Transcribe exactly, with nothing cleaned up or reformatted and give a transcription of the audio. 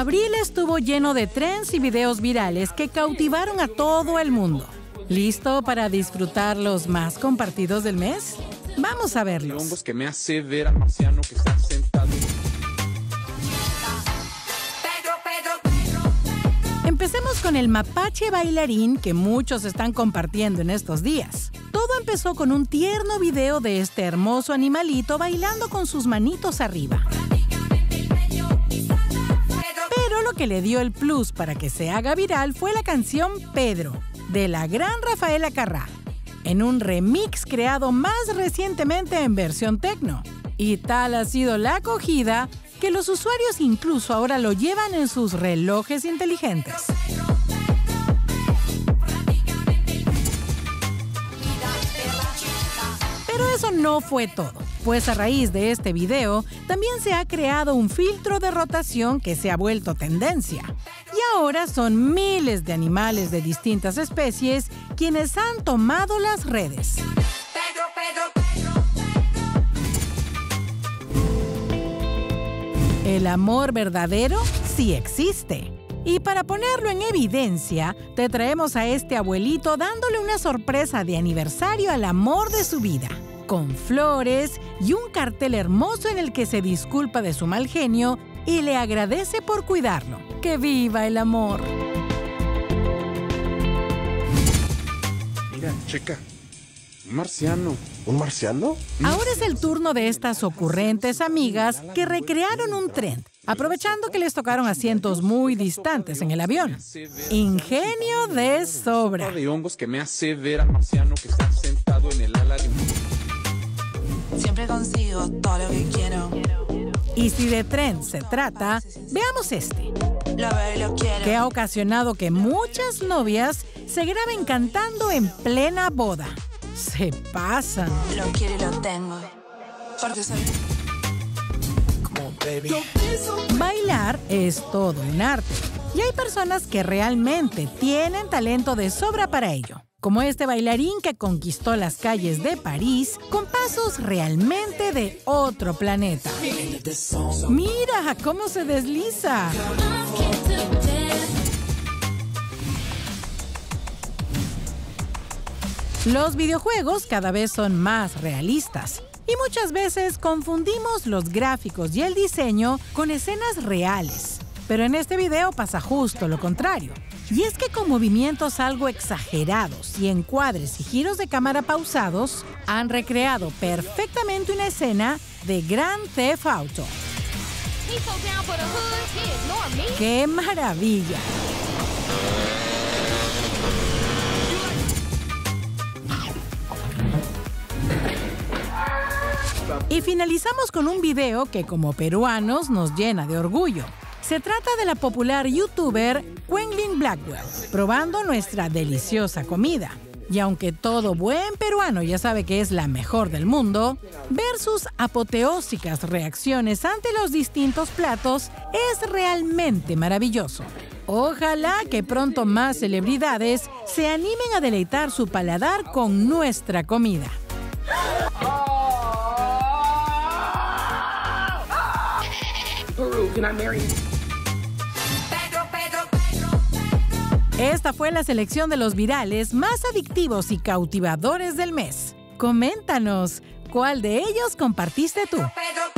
Abril estuvo lleno de trends y videos virales que cautivaron a todo el mundo. ¿Listo para disfrutar los más compartidos del mes? Vamos a verlos. Hongos que me hace ver al marciano que está sentado. Empecemos con el mapache bailarín que muchos están compartiendo en estos días. Todo empezó con un tierno video de este hermoso animalito bailando con sus manitos arriba. Pero lo que le dio el plus para que se haga viral fue la canción Pedro, de la gran Rafaela Carrá, en un remix creado más recientemente en versión techno. Y tal ha sido la acogida que los usuarios incluso ahora lo llevan en sus relojes inteligentes. Pero eso no fue todo, pues a raíz de este video también se ha creado un filtro de rotación que se ha vuelto tendencia. Y ahora son miles de animales de distintas especies quienes han tomado las redes. El amor verdadero sí existe. Y para ponerlo en evidencia, te traemos a este abuelito dándole una sorpresa de aniversario al amor de su vida, con flores y un cartel hermoso en el que se disculpa de su mal genio y le agradece por cuidarlo. ¡Que viva el amor! Mira, checa. Un marciano. ¿Un marciano? Ahora es el turno de estas ocurrentes amigas que recrearon un trend, aprovechando que les tocaron asientos muy distantes en el avión. Ingenio de sobra. De hongos que me hace ver al marciano que está sentado en el ala de un... Siempre consigo todo lo que quiero. Y si de trend se trata, veamos este, Lo veo y lo quiero. que ha ocasionado que muchas novias se graben cantando en plena boda. Se pasan. Lo quiero y lo tengo. Porque soy... Bailar es todo un arte. Y hay personas que realmente tienen talento de sobra para ello. Como este bailarín que conquistó las calles de París con pasos realmente de otro planeta. ¡Mira cómo se desliza! Los videojuegos cada vez son más realistas y muchas veces confundimos los gráficos y el diseño con escenas reales. Pero en este video pasa justo lo contrario. Y es que con movimientos algo exagerados y encuadres y giros de cámara pausados, han recreado perfectamente una escena de Grand Theft Auto. ¡Qué maravilla! Y finalizamos con un video que como peruanos nos llena de orgullo. Se trata de la popular youtuber Quenlin Blackwell, probando nuestra deliciosa comida. Y aunque todo buen peruano ya sabe que es la mejor del mundo, ver sus apoteósicas reacciones ante los distintos platos es realmente maravilloso. Ojalá que pronto más celebridades se animen a deleitar su paladar con nuestra comida. Esta fue la selección de los virales más adictivos y cautivadores del mes. Coméntanos, ¿cuál de ellos compartiste tú?